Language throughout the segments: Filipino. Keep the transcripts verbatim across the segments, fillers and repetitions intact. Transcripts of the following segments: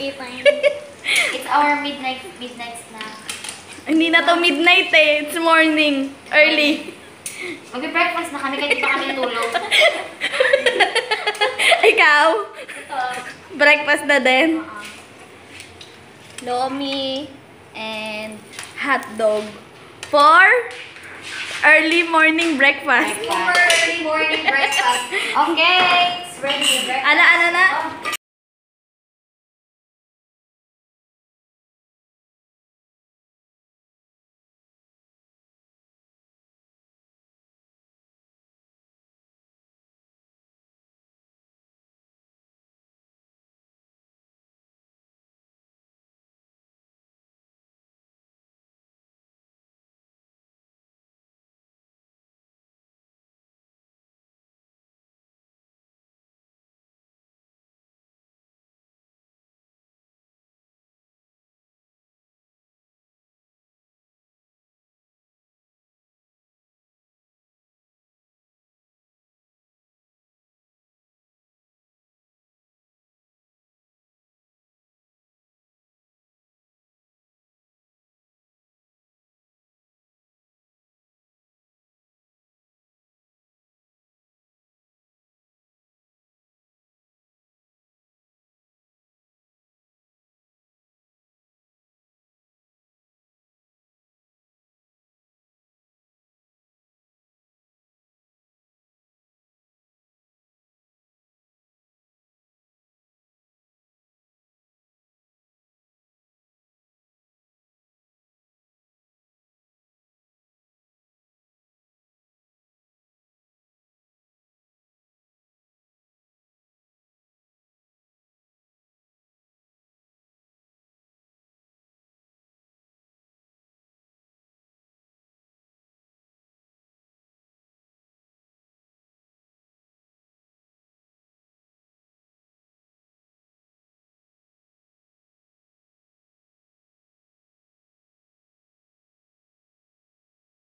Okay, fine. It's our midnight midnight snack. Hindi na to midnight eh. It's morning. Early. Mag-breakfast na kami, kaya di pa kami natulog. Ikaw? Ito. Breakfast na din? Uh-uh. Lomi and hot dog for early morning breakfast. Early morning breakfast. Okay, it's ready to breakfast. Ano, ano na? Oh.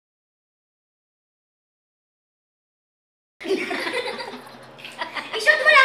I-shot mo